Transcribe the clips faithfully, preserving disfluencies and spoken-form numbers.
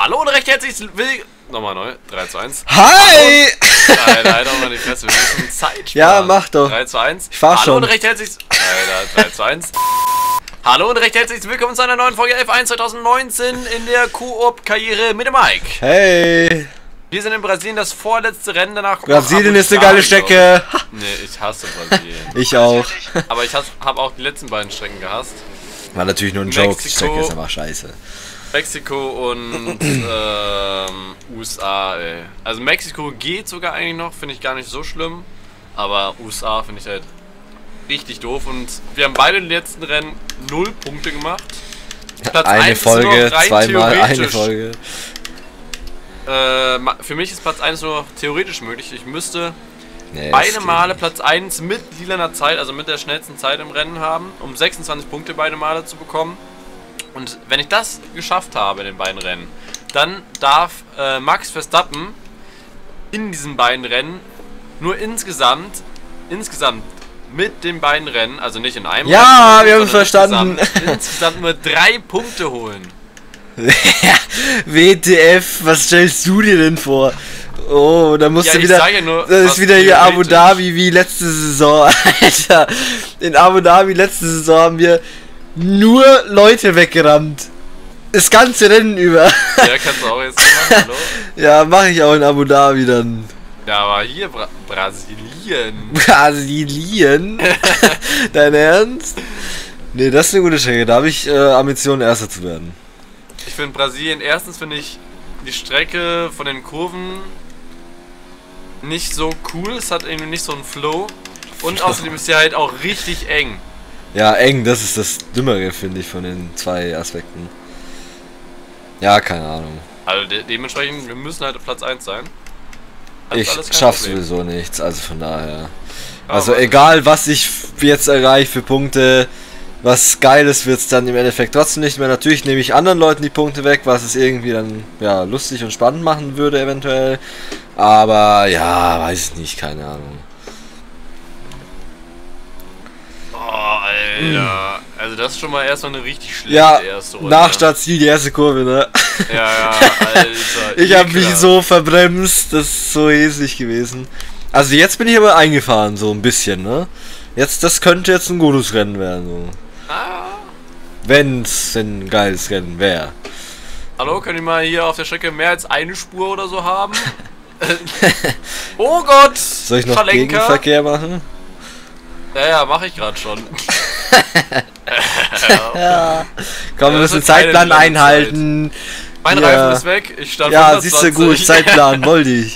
Hallo und recht herzlich willkommen. Nochmal neu. drei zu eins. Hi! Alter, halt doch mal die Fresse. Wir müssen Zeit sparen. Ja, mach doch. drei zu eins. Ich fahr Hallo schon. und recht herzlich. Alter, drei zu eins. Hallo und recht herzlich willkommen zu einer neuen Folge F eins zwanzig neunzehn in der Koop-Karriere mit dem Mike. Hey! Wir sind in Brasilien, das vorletzte Rennen danach. Brasilien ist eine geile Strecke. Nee, ich hasse Brasilien. Ich auch. Aber ich habe auch die letzten beiden Strecken gehasst. War natürlich nur ein Joke, die Mexiko. Strecke ist aber scheiße. Mexiko und ähm, U S A, ey. Also Mexiko geht sogar eigentlich noch, finde ich gar nicht so schlimm. Aber U S A finde ich halt richtig doof. Und wir haben beide in den letzten Rennen null Punkte gemacht. Platz Eine eins Folge, ist nur noch rein zweimal eine theoretisch. Folge. Äh, für mich ist Platz eins nur noch theoretisch möglich. Ich müsste Nee, beide Male Platz eins mit lilaner Zeit, also mit der schnellsten Zeit im Rennen haben, um sechsundzwanzig Punkte beide Male zu bekommen. Und wenn ich das geschafft habe in den beiden Rennen, dann darf äh, Max Verstappen in diesen beiden Rennen nur insgesamt, insgesamt mit den beiden Rennen, also nicht in einem Ja, Rennen, wir haben sondern verstanden. Insgesamt, insgesamt nur drei Punkte holen. W T F, was stellst du dir denn vor? Oh, da musst Ja, du ich wieder. sag ja nur, das was ist wieder hier Abu theoretisch. Dhabi wie letzte Saison. Alter. In Abu Dhabi letzte Saison haben wir nur Leute weggerammt. Das ganze Rennen über. Ja, kannst du auch jetzt machen, hallo? Ja, mache ich auch in Abu Dhabi dann. Ja, aber hier Bra Brasilien. Brasilien? Dein Ernst? Nee, das ist eine gute Strecke. Da habe ich äh, Ambitionen, Erster zu werden. Ich finde Brasilien, erstens finde ich die Strecke von den Kurven nicht so cool, es hat irgendwie nicht so einen Flow und außerdem ist sie halt auch richtig eng. Ja, eng, das ist das Dümmere, finde ich, von den zwei Aspekten. Ja, keine Ahnung. Also de dementsprechend, wir müssen halt Platz eins sein. Das ist Ich alles kein schaff Problem. sowieso nichts, also von daher. Aber Also egal, was ich jetzt erreiche für Punkte, was Geiles wird's dann im Endeffekt trotzdem nicht mehr. Natürlich nehme ich anderen Leuten die Punkte weg, was es irgendwie dann ja lustig und spannend machen würde eventuell. Aber ja, weiß ich nicht, keine Ahnung. Oh, Alter. Also das ist schon mal erstmal eine richtig schlechte Ja, erste Runde. nach Startziel die erste Kurve, ne? Ja, ja, Alter. Ich habe mich ekelhaft. so verbremst, das ist so hässlich gewesen. Also jetzt bin ich aber eingefahren, so ein bisschen, ne? Jetzt, das könnte jetzt ein gutes Rennen werden, so. Ah. Wenn's ein geiles Rennen wäre. Hallo, können die mal hier auf der Strecke mehr als eine Spur oder so haben? Oh Gott! Soll ich noch Verlenker. Gegenverkehr machen? Ja, ja, mache ich gerade schon. Ja. Komm, wir Ja, das müssen ist keine Zeitplan lange einhalten. Mein Ja. Reifen ist weg, ich stand Ja, hundertzwanzig. siehst du gut, Zeitplan, wollte ich.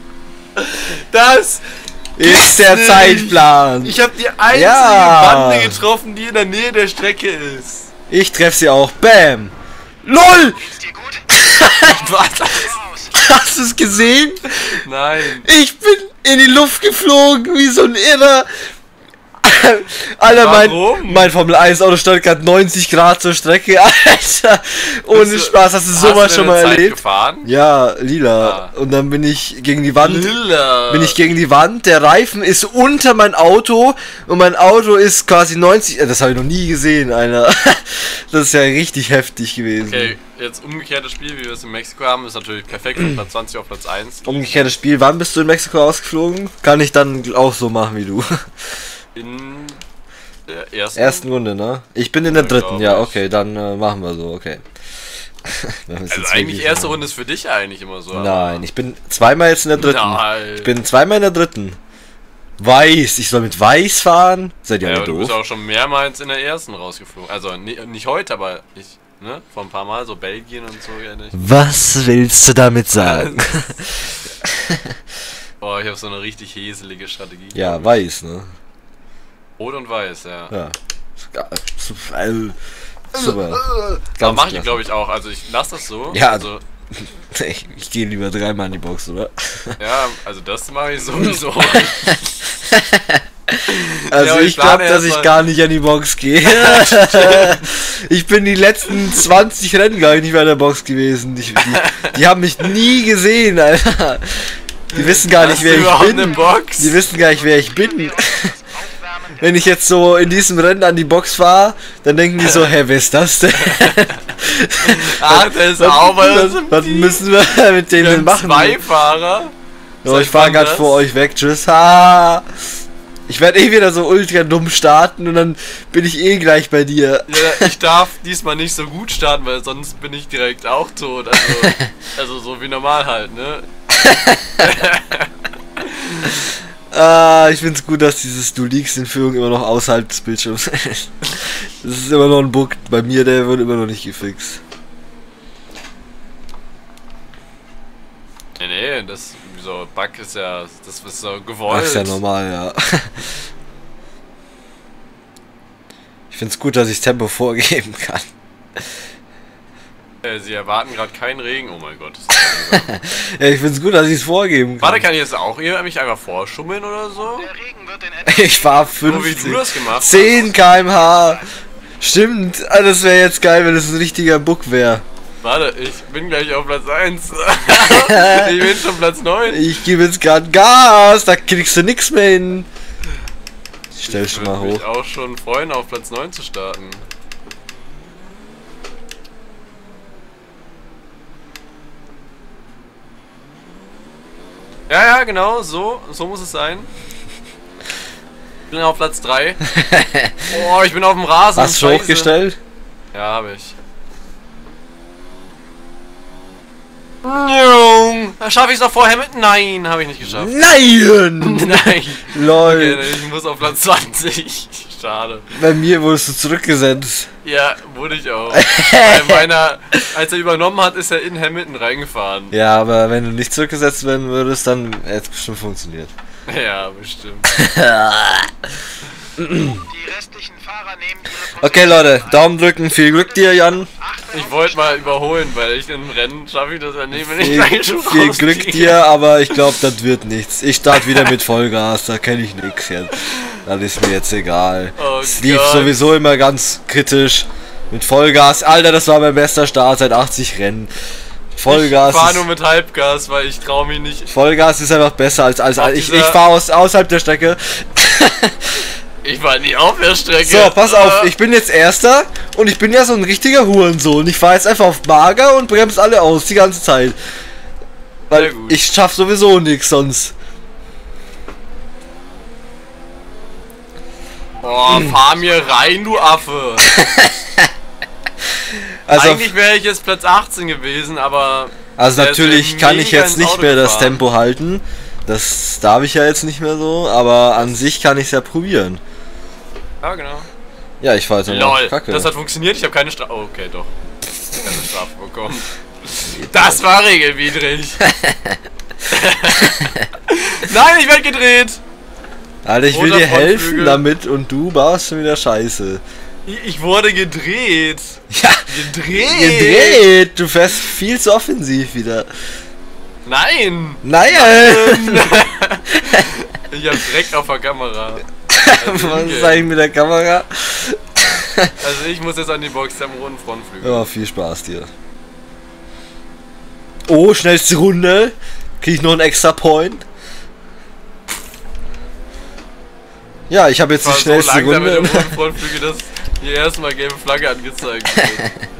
Das Ist der nicht. Zeitplan. Ich habe die einzige Ja. Bande getroffen, die in der Nähe der Strecke ist. Ich treff sie auch. Bam! LOL! Was? Hast du es gesehen? Nein. Ich bin in die Luft geflogen wie so ein Irrer. Alter, mein, Warum? mein Formel eins Auto stand gerade neunzig Grad zur Strecke. Alter, ohne Bist du- Spaß. Hast du Hast sowas du schon denn mal Zeit erlebt? gefahren? Ja, lila. Ah. Und dann bin ich gegen die Wand. Lilla. Bin ich gegen die Wand, der Reifen ist unter mein Auto und mein Auto ist quasi neunzig. Äh, das habe ich noch nie gesehen, Alter. Das ist ja richtig heftig gewesen. Okay, jetzt umgekehrtes Spiel, wie wir es in Mexiko haben, ist natürlich perfekt von Platz zwanzig auf Platz eins. Umgekehrtes Spiel. Wann bist du in Mexiko ausgeflogen? Kann ich dann auch so machen wie du. In der ersten. Ersten Runde, ne? Ich bin in der Ja, dritten, glaub ja, ich. okay, dann äh, machen wir so, okay. Wir haben es Also jetzt eigentlich wirklich erste machen. Runde ist für dich eigentlich immer so. aber- Nein, ich bin zweimal jetzt in der dritten. Nein. Ich bin zweimal in der dritten. Weiß, ich soll mit Weiß fahren? Seid ihr Ja, alle aber du bist doof? auch schon mehrmals in der ersten rausgeflogen. Also ni- nicht heute, aber ich, ne? Vor ein paar Mal, so Belgien und so, ja nicht. Was willst du damit sagen? Boah, ich habe so eine richtig häselige Strategie. Ja, Weiß, ne? Rot und weiß, ja. Ja. Ja, super. äh, super. Aber Ganz mach ich klasse. glaube ich auch. Also ich lasse das so. Ja. Also, Ich, ich gehe lieber dreimal in die Box, oder? ja, also das mache ich sowieso. Also Ja, aber ich ich plane glaube, dass ich erst mal- gar nicht an die Box gehe. Ich bin die letzten zwanzig Rennen gar nicht mehr in der Box gewesen. Die, die, die haben mich nie gesehen, Alter. Die wissen gar nicht, Hast wer du ich überhaupt bin. eine Box? Die wissen gar nicht, wer ich bin. wenn ich jetzt so in diesem Rennen an die Box fahre, dann denken die so, hä, wer ist das denn? Ach, der ist auch bei was, uns im was Team. müssen wir mit Wir denen haben machen? zwei Fahrer. Oh, Seit ich fahre wann gerade das? vor euch weg, tschüss. Ha! Ich werde eh wieder so ultra dumm starten und dann bin ich eh gleich bei dir. Ja, ich darf diesmal nicht so gut starten, weil sonst bin ich direkt auch tot. Also, also so wie normal halt, ne? Ah, ich find's gut, dass dieses Du liegst in Führung immer noch außerhalb des Bildschirms ist. Das ist immer noch ein Bug. Bei mir, der wird immer noch nicht gefixt. Nee, nee, das so Bug ist ja, das ist so gewollt. Ach, ist ja normal, ja. Ich find's gut, dass ich Tempo vorgeben kann. Äh, Sie erwarten gerade keinen Regen, oh mein Gott. Ja, ich find's gut, dass ich es vorgeben kann. Warte, kann ich jetzt auch hier mich einfach vorschummeln oder so? Der Regen wird in Ich fahr So wie fünfzig. du das gemacht hast. zehn Kilometer pro Stunde. Stimmt, ah, das wäre jetzt geil, wenn es ein richtiger Bug wäre. Warte, ich bin gleich auf Platz eins. Ich bin schon Platz neun. Ich gebe jetzt gerade Gas, da kriegst du nix mehr hin. Stell Ich schon mal würde mich hoch. auch schon freuen, auf Platz neun zu starten. Ja, ja, genau, so, so muss es sein. Ich bin auf Platz drei. Oh, ich bin auf dem Rasen. Hast du schon Scheiße. hochgestellt? Ja, habe ich. Da schaffe ich es noch vor Hamilton? Nein, habe ich nicht geschafft. Nein! Nein. Lol. Okay, ich muss auf Platz zwanzig. Schade. Bei mir wurdest du zurückgesetzt. Ja, wurde ich auch. Bei meiner, als er übernommen hat, ist er in Hamilton reingefahren. Ja, aber wenn du nicht zurückgesetzt werden würdest, dann hätte es bestimmt funktioniert. Ja, bestimmt. Die restlichen Fahrer nehmen ihre Okay, Leute, Daumen drücken, viel Glück dir, Jan. Ich wollte mal überholen, weil ich im Rennen schaffe ich das ja nicht, wenn ich Viel, gleich schon viel rausfliege. Glück dir, aber ich glaube, das wird nichts. Ich starte wieder mit Vollgas, da kenne ich nichts jetzt. Das ist mir jetzt egal. Oh Es lief Gott. sowieso immer ganz kritisch. Mit Vollgas. Alter, das war mein bester Start seit achtzig Rennen. Vollgas. Ich fahre ist- nur mit Halbgas, weil ich traue mich nicht. Vollgas ist einfach besser als als Auf ich, ich dieser- fahre aus, außerhalb der Strecke. Ich war nie auf der Strecke. So, pass auf, Äh, ich bin jetzt Erster und ich bin ja so ein richtiger Hurensohn. Ich fahre jetzt einfach auf Mager und bremse alle aus die ganze Zeit. Weil Sehr gut. ich schaff sowieso nichts sonst. Oh, fahr mir rein, du Affe. Also, Eigentlich wäre ich jetzt Platz achtzehn gewesen, aber also der ist natürlich mir kann ich mega jetzt ins nicht Auto mehr das gefahren. Tempo halten. Das darf ich ja jetzt nicht mehr so, aber an sich kann ich es ja probieren. ja, genau. Ja, ich fahre jetzt noch Lol, Kacke. das hat funktioniert, ich habe keine Strafe. Oh, okay, doch. Keine Strafe bekommen. Das war regelwidrig. Nein, ich werde gedreht. Alter, ich will Roter dir helfen Frontflügel. damit und du baust schon wieder Scheiße. Ich- Ich wurde gedreht. Ja, Gedreht? gedreht! Du fährst viel zu offensiv wieder. Nein. Nein! Ich hab direkt auf der Kamera. Was ist eigentlich mit der Kamera? Also ich muss jetzt an die Box am roten Frontflügel. Ja, viel Spaß dir. Oh, schnellste Runde. Krieg ich noch einen extra Point? Ja, ich habe jetzt Ich war die so schnellste langsam mit dem Runde. roten Frontflügel, dass hier erstmal gelbe Flagge angezeigt wird.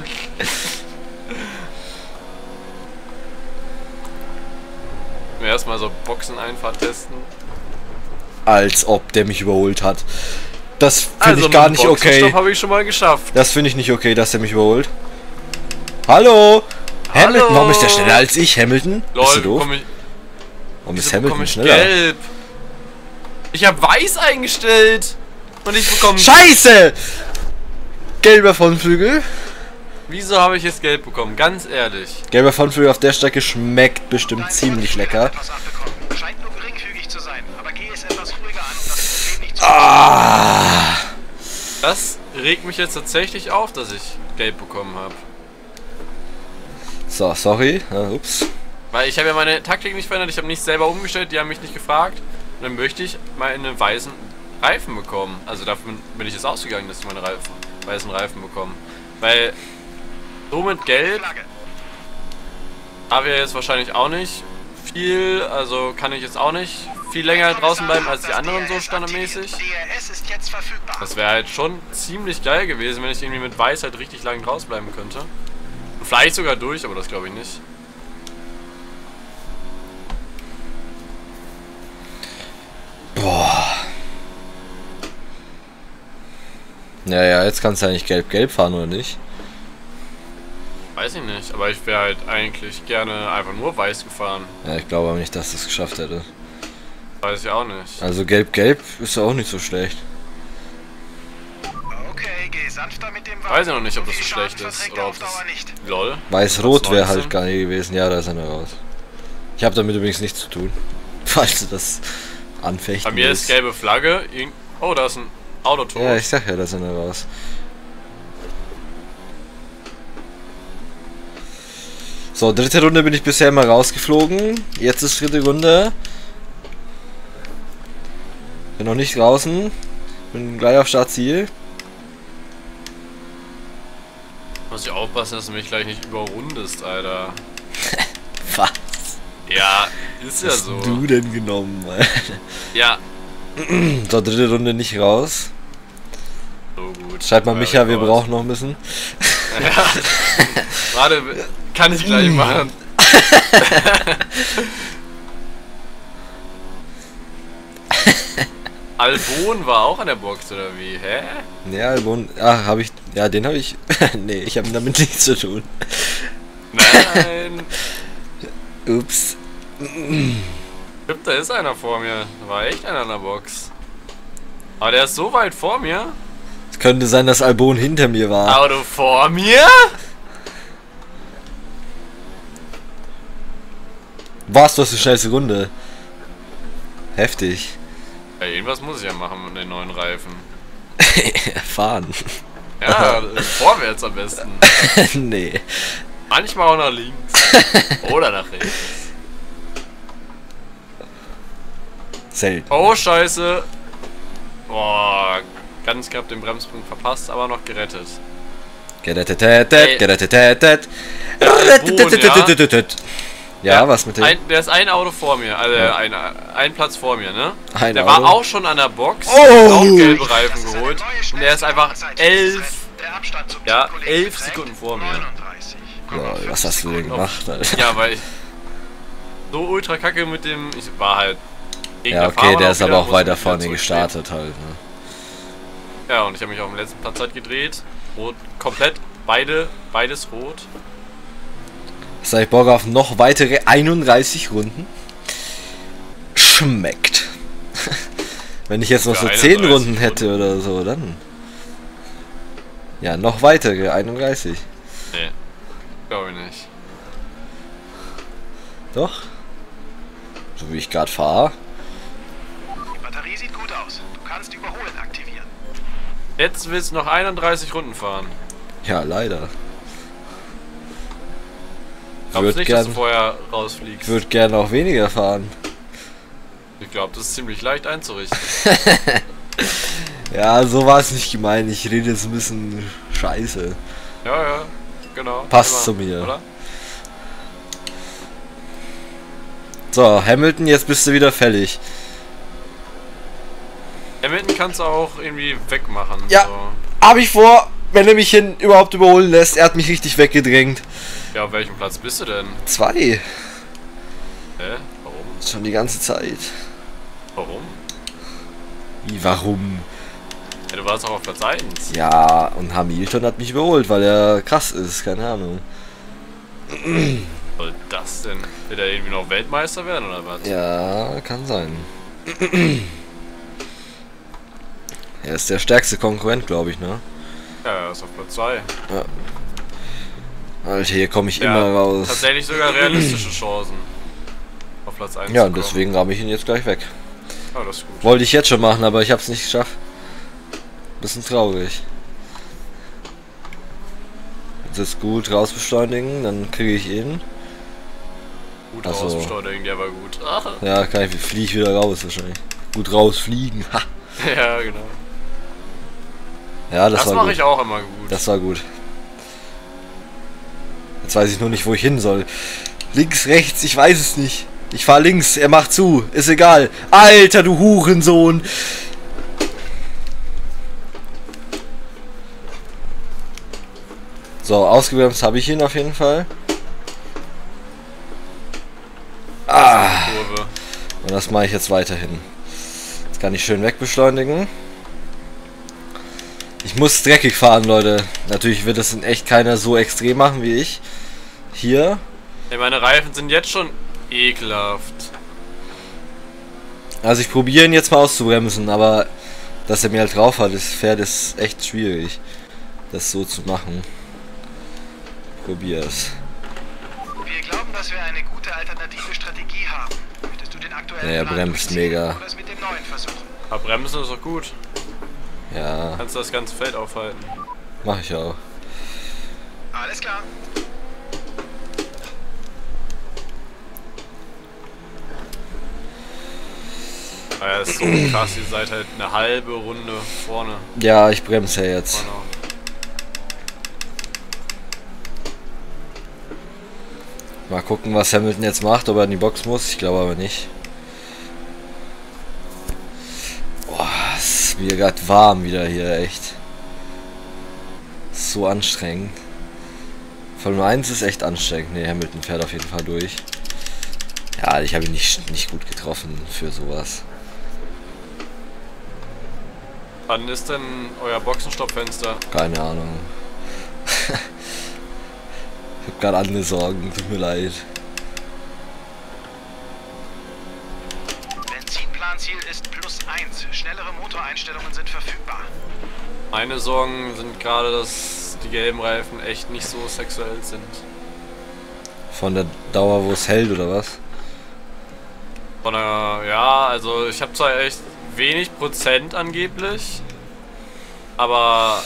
Erstmal so Boxeneinfahrt testen. Als ob der mich überholt hat. Das finde Also ich gar mit nicht dem okay. Boxenstopp habe ich schon mal geschafft. Das finde ich nicht okay, dass der mich überholt. Hallo? Hamilton, warum ist der schneller als ich? Hamilton? Bist Lol, du doof? bekomme ich, Warum ist wieso bekomme Hamilton ich schneller? gelb? Ich habe weiß eingestellt. Und ich bekomme... Scheiße! Gelber Frontflügel. Wieso habe ich jetzt gelb bekommen? Ganz ehrlich. Gelber Frontflügel auf der Strecke schmeckt bestimmt ziemlich lecker. Etwas abbekommen. Scheint nur geringfügig zu sein, aber geh es etwas ruhiger an, um das Problem nicht zu Ah! Das regt mich jetzt tatsächlich auf, dass ich gelb bekommen habe. So, sorry. Ah, ups. Weil ich habe ja meine Taktik nicht verändert, ich habe nicht selber umgestellt, die haben mich nicht gefragt. Und dann möchte ich meine weißen Reifen bekommen. Also davon bin ich jetzt ausgegangen, dass ich meine Reifen, weißen Reifen bekomme. Weil so mit gelb Flagge. habe ich jetzt wahrscheinlich auch nicht viel, also kann ich jetzt auch nicht viel länger draußen bleiben als die anderen so standardmäßig. D R S ist jetzt verfügbar. Das wäre halt schon ziemlich geil gewesen, wenn ich irgendwie mit Weiß halt richtig lang draußen bleiben könnte. Und vielleicht sogar durch, aber das glaube ich nicht. Boah. Ja, ja, jetzt kannst du eigentlich gelb-gelb fahren, oder nicht? Weiß ich nicht, aber ich wäre halt eigentlich gerne einfach nur Weiß gefahren. Ja, ich glaube aber nicht, dass das geschafft hätte. Weiß ich auch nicht. Also gelb-gelb ist ja auch nicht so schlecht. Okay, geh sanfter mit dem Wagen. Weiß ich noch nicht, ob das so Viel schlecht Schaden ist verträgt oder er ob auf das... Dauer nicht. Lol. Weiß-Rot wäre neunzehn. halt geil gewesen. Ja, da ist er noch raus. Ich habe damit übrigens nichts zu tun. Falls du das anfechten Bei mir willst. ist gelbe Flagge. Irg- Oh, da ist ein Autotor. Ja, ich sag ja, da ist er noch raus. So, dritte Runde bin ich bisher mal rausgeflogen. Jetzt ist dritte Runde. Bin noch nicht draußen. Bin gleich auf Startziel. Muss ich aufpassen, dass du mich gleich nicht überrundest, Alter. Was Ja, ist ja hast so. du denn genommen, Alter? Ja, So, dritte Runde nicht raus. so gut. Schreibt mal Ja, Micha, wir Rekord. brauchen noch ein bisschen. Ja. Warte, kann ich gleich machen. Albon war auch an der Box, oder wie? Hä? Ja, Albon. Ach, habe ich. Ja, den habe ich. Nee, ich habe damit nichts zu tun. Nein. Ups. Stimmt, da ist einer vor mir. Da war echt einer an der Box. Aber der ist so weit vor mir. Es könnte sein, dass Albon hinter mir war. Auto vor mir? War's doch die schnellste Runde. Heftig. Ja, irgendwas muss ich ja machen mit den neuen Reifen. Fahren. Ja, vorwärts am besten. Nee. Manchmal auch nach links. Oder nach rechts. Selten. Oh, scheiße. Boah, ganz knapp den Bremspunkt verpasst, aber noch gerettet. Gerettetetet, gerettetetet. Ja, Gerettetetetetetet. Ja, was mit dem? Ein, der ist ein Auto vor mir, also Ja. ein, ein Platz vor mir, ne? Ein der Auto. war auch schon an der Box, Oh! auch gelbe Das Reifen ist eine geholt neue und der ist einfach schnellste Runde elf, seit der Abstand zum ja, Teamkollegen elf beträgt Sekunden vor mir. neununddreißig Komma Lol, fünf was hast du denn Sekunden. gemacht, Alter? Ja, weil ich so ultra kacke mit dem, ich war halt gegen Ja, der okay, Fahrbahn der auch ist wieder, aber auch musste weiter mich wieder vorne zurückstehen. gestartet halt, ne? Ja, und ich habe mich auf dem letzten Platz halt gedreht, rot, komplett, beide, beides rot. Hast du eigentlich Bock auf noch weitere einunddreißig Runden? Schmeckt. Wenn ich jetzt noch Für so zehn einunddreißig Runden hätte oder so, dann. Ja, noch weitere einunddreißig. Nee, glaube ich nicht. Doch. So wie ich gerade fahre. Die Batterie sieht gut aus. Du kannst Überholen aktivieren. Jetzt willst du noch einunddreißig Runden fahren. Ja, leider. Glaubst Würd nicht, dass du gern, vorher rausfliegst? würd gern auch weniger fahren. Ich glaube, das ist ziemlich leicht einzurichten. Ja, so war es nicht gemeint. Ich rede jetzt ein bisschen scheiße. Ja, ja, genau. Passt zu mir. Oder? So, Hamilton, jetzt bist du wieder fällig. Hamilton kannst du auch irgendwie wegmachen. Ja. So. Hab ich vor, wenn er mich hin überhaupt überholen lässt. Er hat mich richtig weggedrängt. Ja, auf welchem Platz bist du denn? Zwei. Hä? Warum? Schon die ganze Zeit. Warum? Wie, warum? Ja, du warst auch auf Platz eins. Ja, und Hamilton hat mich überholt, weil er krass ist. Keine Ahnung. Was soll das denn? Will er irgendwie noch Weltmeister werden oder was? Ja, kann sein. Er ist der stärkste Konkurrent, glaube ich, ne? Ja, er ist auf Platz zwei. Alter, hier komme ich Ja, immer raus. Tatsächlich sogar realistische Chancen. Auf Platz eins Ja, zu und kommen. deswegen ramme ich ihn jetzt gleich weg. Ja, das ist gut. Wollte ich jetzt schon machen, aber ich habe es nicht geschafft. Bisschen traurig. Jetzt ist gut rausbeschleunigen, dann kriege ich ihn. Gut also- rausbeschleunigen, der war gut. Ach. Ja, kann ich fliege ich wieder raus wahrscheinlich. Gut rausfliegen. Ha. Ja, genau. Ja, das, Das, war mache gut. ich auch immer gut. Das war gut. Jetzt weiß ich nur nicht, wo ich hin soll. Links, rechts, ich weiß es nicht. Ich fahr links, er macht zu. Ist egal. Alter, du Hurensohn. So, ausgebremst habe ich ihn auf jeden Fall. Ah. Und das mache ich jetzt weiterhin. Jetzt kann ich schön wegbeschleunigen. Ich muss dreckig fahren, Leute. Natürlich wird das in echt keiner so extrem machen wie ich. Hier. Hey, meine Reifen sind jetzt schon ekelhaft. Also ich probiere ihn jetzt mal auszubremsen, aber dass er mir halt drauf hat, das Pferd ist echt schwierig, das so zu machen. Probier es. Wir glauben, dass wir eine gute alternative Strategie haben. Möchtest du den aktuellen Ja, er Plan bremst durchziehen mega. oder es mit dem neuen versuchen? Aber bremsen ist doch gut. Ja, Kannst du das ganze Feld aufhalten. mach ich auch. Alles klar. Aber ja, ist so krass, ihr seid halt eine halbe Runde vorne. Ja, ich bremse ja jetzt. vorne. Mal gucken, was Hamilton jetzt macht, ob er in die Box muss. Ich glaube aber nicht. Boah, es ist mir gerade warm wieder hier, echt. So anstrengend. Formel eins ist echt anstrengend. Ne, Hamilton fährt auf jeden Fall durch. Ja, ich habe ihn nicht, nicht gut getroffen für sowas. Wann ist denn euer Boxenstoppfenster? Keine Ahnung. Ich habe gerade andere Sorgen, tut mir leid. Benzinplanziel ist plus eins. Schnellere Motoreinstellungen sind verfügbar. Meine Sorgen sind gerade, dass die gelben Reifen echt nicht so sexuell sind. Von der Dauer, wo es hält, oder was? Von der, ja, also ich habe zwar echt wenig Prozent angeblich, aber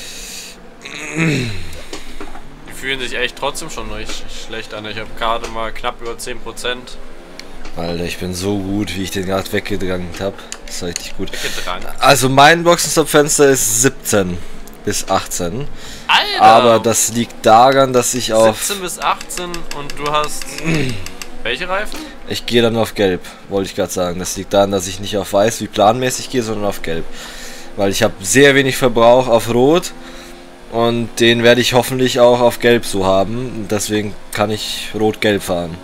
die fühlen sich echt trotzdem schon richtig schlecht an. Ich habe gerade mal knapp über zehn Prozent. Alter, ich bin so gut, wie ich den gerade weggedrängt habe. Das ist richtig gut. Weggedrang. Also mein Boxenstopp-Fenster ist siebzehn bis achtzehn. Alter! Aber das liegt daran, dass ich auf... siebzehn bis achtzehn und du hast... welche Reifen? Ich gehe dann auf Gelb, wollte ich gerade sagen. Das liegt daran, dass ich nicht auf Weiß wie planmäßig gehe, sondern auf Gelb. Weil ich habe sehr wenig Verbrauch auf Rot. Und den werde ich hoffentlich auch auf Gelb so haben. Und deswegen kann ich Rot-Gelb fahren.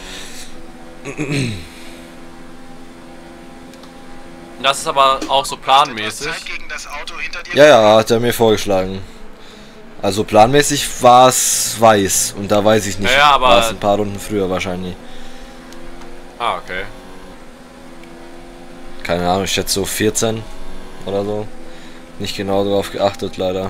Das ist aber auch so planmäßig. Zeit gegen das Auto hinter dir. Ja, ja, hat er mir vorgeschlagen. Also planmäßig war es weiß. Und da weiß ich nicht. Ja, ja, aber- war es ein paar Runden früher wahrscheinlich. Ah, okay. Keine Ahnung, ich schätze so vierzehn oder so. Nicht genau darauf geachtet, leider.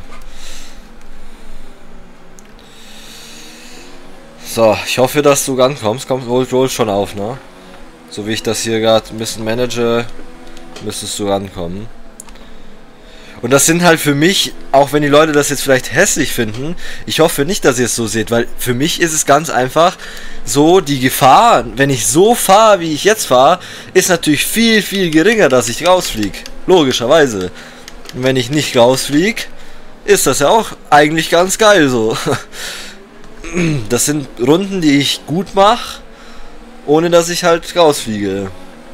So, ich hoffe, dass du rankommst. Kommt wohl, wohl schon auf, ne? So wie ich das hier gerade ein bisschen manage, müsstest du rankommen. Und das sind halt für mich, auch wenn die Leute das jetzt vielleicht hässlich finden, ich hoffe nicht, dass ihr es so seht, weil für mich ist es ganz einfach so, die Gefahr, wenn ich so fahre, wie ich jetzt fahre, ist natürlich viel, viel geringer, dass ich rausfliege. Logischerweise. Und wenn ich nicht rausfliege, ist das ja auch eigentlich ganz geil so. Das sind Runden, die ich gut mache, ohne dass ich halt rausfliege.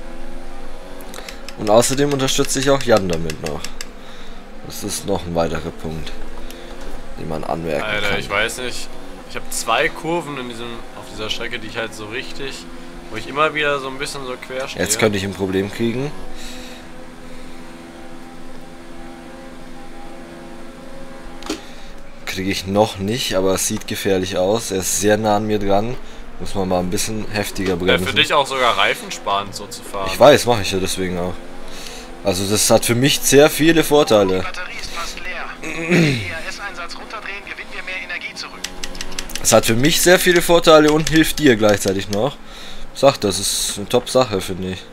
Und außerdem unterstütze ich auch Jan damit noch. Das ist noch ein weiterer Punkt, den man anmerken Alter, kann. ich weiß nicht. Ich habe zwei Kurven in diesem, auf dieser Strecke, die ich halt so richtig, wo ich immer wieder so ein bisschen so quer stehe. Jetzt könnte ich ein Problem kriegen. Kriege ich noch nicht, aber es sieht gefährlich aus. Er ist sehr nah an mir dran. Muss man mal ein bisschen heftiger Ja, bremsen. für dich auch sogar reifensparend so zu fahren. Ich weiß, mache ich ja deswegen auch. Also das hat für mich sehr viele Vorteile. Die Batterie ist fast leer. Wenn wir den E R S-Einsatz runterdrehen, gewinnen wir mehr Energie zurück. Es hat für mich sehr viele Vorteile und hilft dir gleichzeitig noch. Sag, das ist eine Top-Sache, finde ich.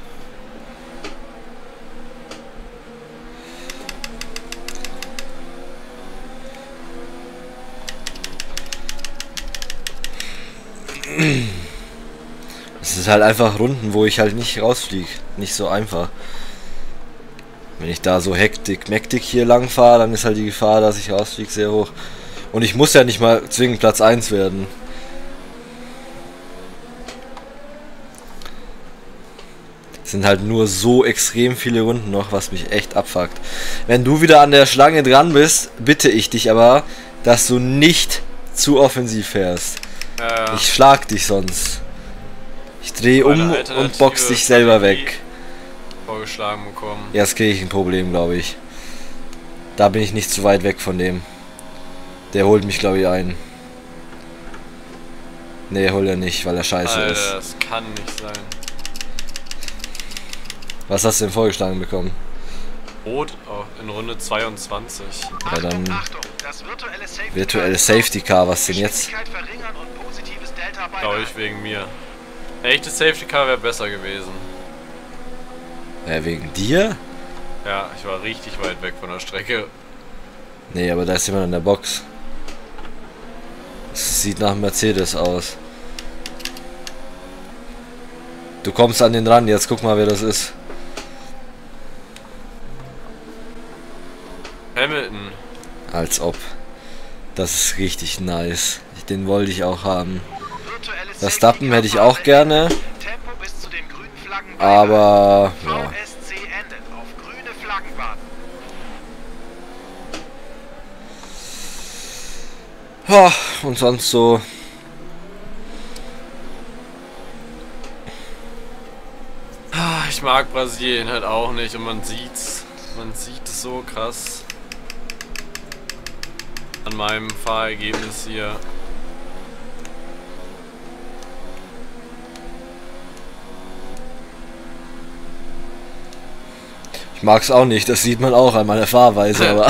Es ist halt einfach Runden, wo ich halt nicht rausfliege. Nicht so einfach. Wenn ich da so hektik, mektik hier lang fahre, dann ist halt die Gefahr, dass ich rausfliege, sehr hoch. Und ich muss ja nicht mal zwingend Platz eins werden. Sind halt nur so extrem viele Runden noch, was mich echt abfuckt. Wenn du wieder an der Schlange dran bist, bitte ich dich aber, dass du nicht zu offensiv fährst. Ja, ja. Ich schlag dich sonst. Ich drehe um Eine und box dich selber weg. Vorgeschlagen bekommen. Jetzt kriege ich ein Problem, glaube ich. Da bin ich nicht zu weit weg von dem. Der holt mich, glaube ich, ein. Ne, holt er nicht, weil er scheiße Alter, ist. das kann nicht sein. Was hast du denn vorgeschlagen bekommen? Rot oh, in Runde zweiundzwanzig. Ja, dann Achtung, das virtuelle Safety virtuelle Safety Car, was denn jetzt? Geschwindigkeit verringern und positives Delta Glaube ich wegen mir. Echtes Safety Car wäre besser gewesen. Ja, wegen dir? Ja, ich war richtig weit weg von der Strecke. Nee, aber da ist jemand in der Box. Das sieht nach Mercedes aus. Du kommst an den ran, jetzt guck mal, wer das ist. Hamilton. Als ob. Das ist richtig nice. Den wollte ich auch haben. Das Dappen hätte ich auch gerne. Tempo bis zu den grünen Flaggen Aber ja. V S C endet. Auf grüne Flaggen warten. Ja, und sonst so. Ah, ich mag Brasilien halt auch nicht und man sieht's. Man sieht es so krass an meinem Fahrergebnis hier. Ich mag's auch nicht, das sieht man auch an meiner Fahrweise, aber.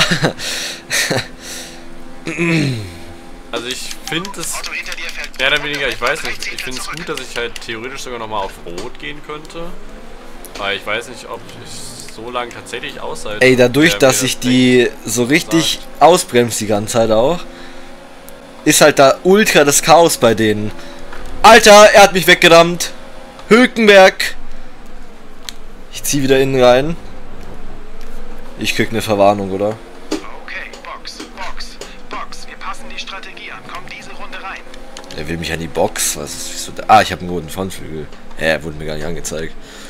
Also ich finde es Auto hinter dir fällt mehr oder weniger, ich weiß nicht, ich finde es gut, dass ich halt theoretisch sogar nochmal auf Rot gehen könnte. Weil ich weiß nicht, ob ich so lange tatsächlich aushalte. Ey, dadurch, wer mir dass das ich die so richtig ausbremst die ganze Zeit auch, ist halt da ultra das Chaos bei denen. Alter, er hat mich weggerammt. Hülkenberg. Ich zieh wieder innen rein. Ich krieg eine Verwarnung, oder? Okay, Box, Box, Box. Wir passen die Strategie an. Komm diese Runde rein. Er will mich an die Box. Was ist wieso da? Ah, ich habe einen roten Frontflügel. Hä, er wurde mir gar nicht angezeigt.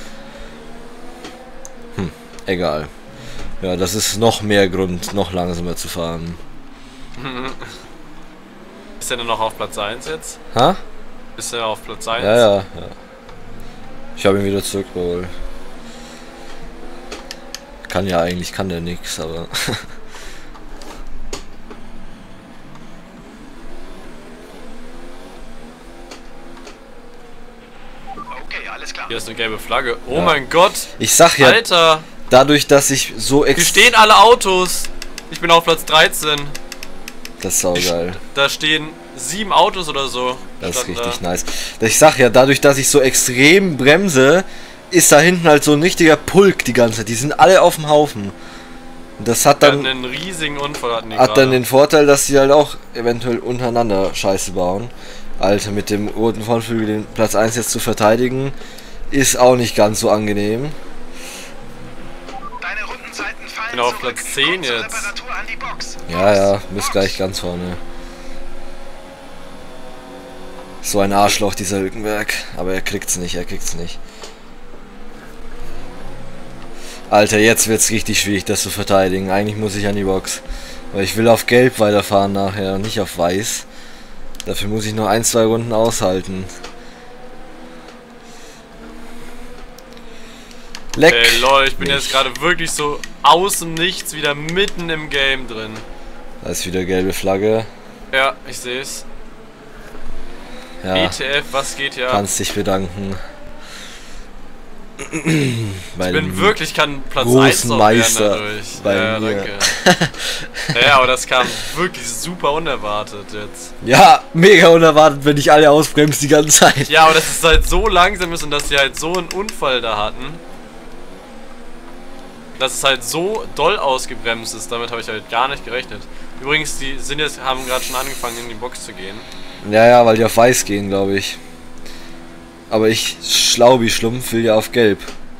Hm, egal. Ja, das ist noch mehr Grund, noch langsamer zu fahren. Ist der denn noch auf Platz eins jetzt? Ha? Ist er auf Platz eins? Ja, ja, ja. Ich habe ihn wieder zurückgeholt. Kann ja eigentlich, kann der nix, aber... Okay, alles klar. Hier ist eine gelbe Flagge. Oh Ja. mein Gott! Ich sag ja, Alter! dadurch, dass ich so Hier ex... stehen alle Autos! Ich bin auf Platz dreizehn. Das ist saugeil. Da stehen sieben Autos oder so. Das ist standen richtig da. nice. Ich sag ja, dadurch, dass ich so extrem bremse, ist da hinten halt so ein richtiger Pulk die ganze Zeit. Die sind alle auf dem Haufen. Und das hat Wir dann... hatten einen riesigen Unfall. Hatten die Hat dann gerade. den Vorteil, dass sie halt auch eventuell untereinander Scheiße bauen. Alter, mit dem roten Frontflügel den Platz eins jetzt zu verteidigen, ist auch nicht ganz so angenehm. Deine Rundenzeiten fallen bin auf zurück. Platz zehn Komm zur jetzt. Reparatur an die Box. Ja, ja, Box, bist Box. gleich ganz vorne. So ein Arschloch, dieser Hülkenberg. Aber er kriegt's nicht, er kriegt's nicht. Alter, jetzt wird's richtig schwierig, das zu verteidigen. Eigentlich muss ich an die Box. Weil ich will auf Gelb weiterfahren nachher, nicht auf Weiß. Dafür muss ich noch ein, zwei Runden aushalten. Leck. Ey, lol, ich bin mich. jetzt gerade wirklich so aus dem Nichts wieder mitten im Game drin. Da ist wieder gelbe Flagge. Ja, ich sehe es. Ja, E T F, was geht ja? kannst dich bedanken. Bei Ich bin dem wirklich, kann Platz großen eins noch werden Meister dadurch. bei ja, mir. danke. Ja, aber das kam wirklich super unerwartet jetzt. Ja, mega unerwartet, wenn ich alle ausbremst die ganze Zeit. Ja, aber dass es halt so langsam ist und dass sie halt so einen Unfall da hatten. Dass es halt so doll ausgebremst ist, damit habe ich halt gar nicht gerechnet. Übrigens, die sind jetzt, haben gerade schon angefangen in die Box zu gehen. Ja, ja, weil die auf Weiß gehen, glaube ich. Aber ich, schlau wie Schlumpf, will ja auf Gelb.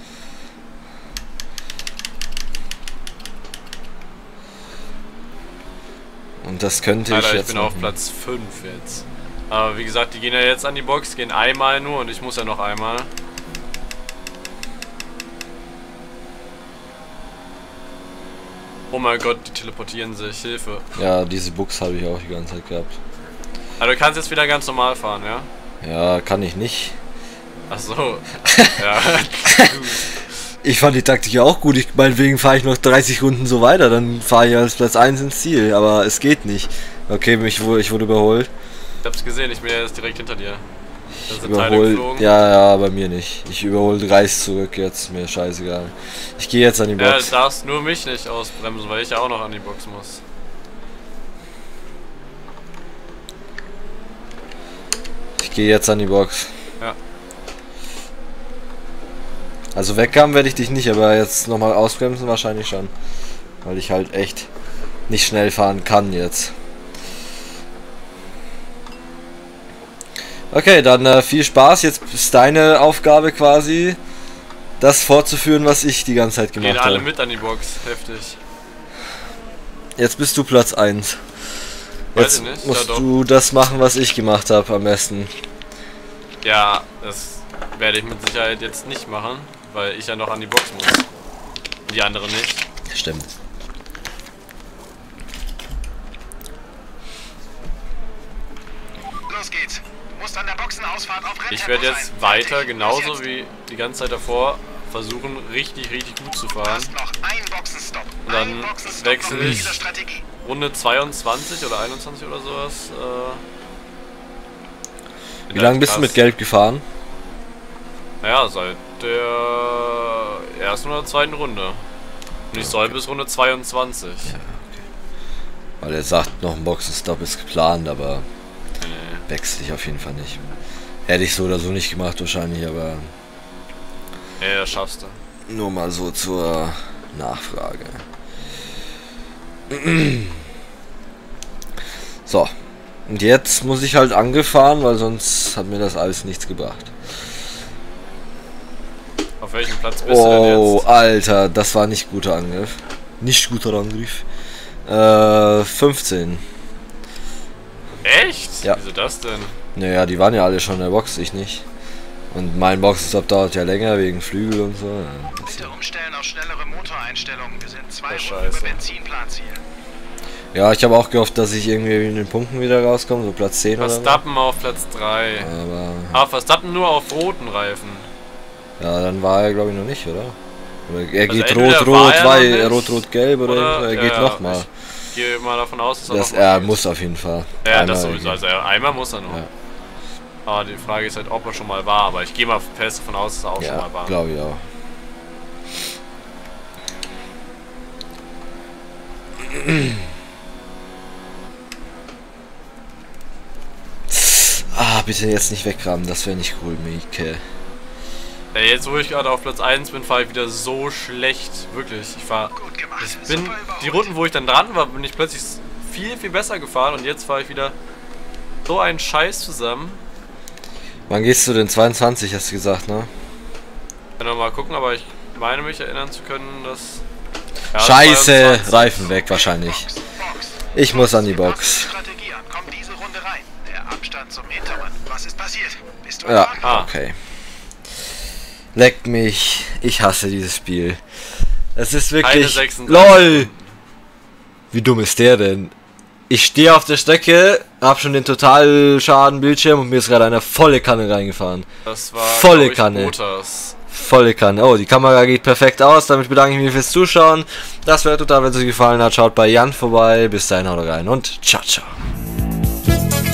Und das könnte Alter, ich ich jetzt bin auf machen. Platz fünf jetzt. Aber wie gesagt, die gehen ja jetzt an die Box, gehen einmal nur und ich muss ja noch einmal. Oh mein Gott, die teleportieren sich. Hilfe. Ja, diese Bugs habe ich auch die ganze Zeit gehabt. Also du kannst jetzt wieder ganz normal fahren, ja? Ja, kann ich nicht. Ach so. Ja. Ich fand die Taktik ja auch gut. Ich, meinetwegen fahre ich noch dreißig Runden so weiter. Dann fahre ich als Platz eins ins Ziel. Aber es geht nicht. Okay, mich, ich wurde überholt. Ich hab's gesehen, ich bin ja jetzt direkt hinter dir. Da sind Teile Überholt. geflogen. Ja, ja, bei mir nicht. Ich überhole Reis zurück jetzt. Mir scheißegal. Ich gehe jetzt an die Ja, Box. du darfst nur mich nicht ausbremsen, weil ich ja auch noch an die Box muss. Ich gehe jetzt an die Box. Ja. Also weghaben werde ich dich nicht, aber jetzt nochmal ausbremsen wahrscheinlich schon. Weil ich halt echt nicht schnell fahren kann jetzt. Okay, dann äh, viel Spaß. Jetzt ist deine Aufgabe quasi, das fortzuführen, was ich die ganze Zeit Gehen gemacht alle habe. mit an die Box, heftig. Jetzt bist du Platz eins. Weiß Jetzt ich nicht, musst ja doch. du das machen, was ich gemacht habe am besten. Ja, das werde ich mit Sicherheit jetzt nicht machen, weil ich ja noch an die Box muss. Die anderen nicht. Stimmt. Los geht's. Du musst an der Boxenausfahrt auf Renntempo Ich werde jetzt sein. weiter, Fertig. genauso Los jetzt. wie die ganze Zeit davor, versuchen richtig, richtig gut zu Du fahren. hast noch einen Boxenstopp. Und dann Ein Boxenstopp wechsle kommt ich. diese Strategie. Runde zweiundzwanzig oder einundzwanzig oder sowas. Äh, Wie lange bist du mit Gelb gefahren? Naja, seit der ersten oder zweiten Runde. Und ich soll bis Runde zweiundzwanzig. Weil er sagt, noch ein Boxenstopp ist geplant, aber Nee. wechsle ich auf jeden Fall nicht. Hätte ich so oder so nicht gemacht wahrscheinlich, aber Ja, das schaffst du. nur mal so zur Nachfrage. So, und jetzt muss ich halt angefahren, weil sonst hat mir das alles nichts gebracht. Auf welchem Platz bist du denn Oh, jetzt? Alter, das war nicht guter Angriff. Nicht guter Angriff. Äh, fünfzehn. Echt? Ja. Wieso das denn? Naja, die waren ja alle schon in der Box, ich nicht. Und mein Boxenstopp dauert ja länger wegen Flügel und so. Ja, das- Bitte umstellen auf schnellere Motoreinstellungen. Wir sind zwei Das Runden über Scheiße. Benzinplanziel. ja, ich habe auch gehofft, dass ich irgendwie in den Punkten wieder rauskomme, so Platz zehn oder so. Verstappen auf Platz drei. Aber Ah, Verstappen nur auf roten Reifen. ja, dann war er glaube ich noch nicht, oder? Oder er geht entweder rot, war rot, er noch weil nicht, rot, rot, gelb oder, oder- er geht ja, nochmal. Ich gehe mal davon aus, dass er Das noch er geht. muss auf jeden Fall. Ja, Einmal das sowieso. gehen. Also er- einmal muss er noch. Ja. Aber die Frage ist halt, ob er schon mal war. Aber ich gehe mal fest davon aus, dass er auch schon Ja, mal war. glaube ich auch. Ah, bitte jetzt nicht weggraben, das wäre nicht cool, Mieke. Ja, jetzt wo ich gerade auf Platz eins bin, fahre ich wieder so schlecht. Wirklich. Ich fahr. Gut gemacht. Ich bin. Super überholt. Die Runden, wo ich dann dran war, bin ich plötzlich viel, viel besser gefahren. Und jetzt fahre ich wieder so einen Scheiß zusammen. Wann gehst du denn? zweiundzwanzig hast du gesagt, ne? Können wir mal gucken, aber ich meine mich erinnern zu können, dass. Ja, Scheiße, zweiundzwanzig. Reifen weg wahrscheinlich. Box, Box. Ich muss an die Passen Box. die Strategie an. Komm diese Runde rein. Der Abstand zum Hintermann. Was ist passiert? Bist du Ja, am Wagen? Ah. okay. Leck mich, ich hasse dieses Spiel. Es ist Keine wirklich... sechsunddreißig. LOL! Wie dumm ist der denn? Ich stehe auf der Strecke, hab schon den Totalschaden-Bildschirm und mir ist gerade eine volle Kanne reingefahren. Das war Volle glaub ich, Kanne. Bottas. Volle Kanne. Oh, die Kamera geht perfekt aus. Damit bedanke ich mich fürs Zuschauen. Das wäre total, wenn es euch gefallen hat. Schaut bei Jan vorbei. Bis dahin, haut rein und ciao, ciao.